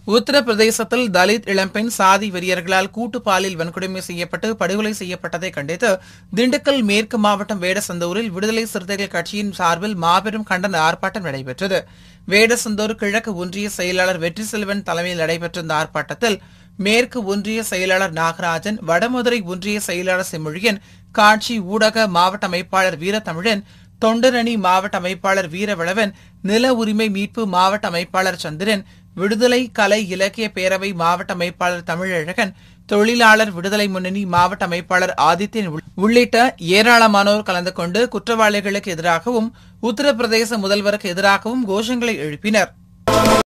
உத்தரப்பிரதேசத்தில் தலித் இளம்பெண் சாதி வெறியர்களால் கூட்டுப்பாலில் வன்கொடுமை செய்யப்பட்டு படுகொலை செய்யப்பட்டதை கண்டித்து திண்டுக்கல் மேற்கு மாவட்டம் வேடசந்தூரில் விடுதலை சிறுத்தைகள் கட்சியின் சார்பில் மாபெரும் கண்டன ஆர்ப்பாட்டம் நடைபெற்றது. வேடசந்தூர் கிழக்கு ஒன்றிய செயலாளர் வெற்றிசெல்வன் தலைமையில் நடைபெற்ற இந்த ஆர்ப்பாட்டத்தில் மேற்கு ஒன்றிய செயலாளர் நாகராஜன், வடமதுரை ஒன்றிய செயலாளர் செம்மொழியன், காட்சி ஊடக மாவட்ட அமைப்பாளர் வீரத்தமிழன், தொண்டரணி மாவட்ட அமைப்பாளர் வீரவளவன், நில உரிமை மீட்பு மாவட்ட அமைப்பாளர் சந்திரன், விடுதலை கலை இலக்கிய பேரவை மாவட்ட அமைப்பாளர் ழழகன், தொழிலாளர் விடுதலை முன்னணி மாவட்ட அமைப்பாளர் ஆதித்யன் உள்ளிட்ட ஏராளமானோர் கலந்து கொண்டு குற்றவாளிகளுக்கு எதிராகவும் உத்தரப்பிரதேச முதல்வருக்கு எதிராகவும் கோஷங்களை எழுப்பினர்.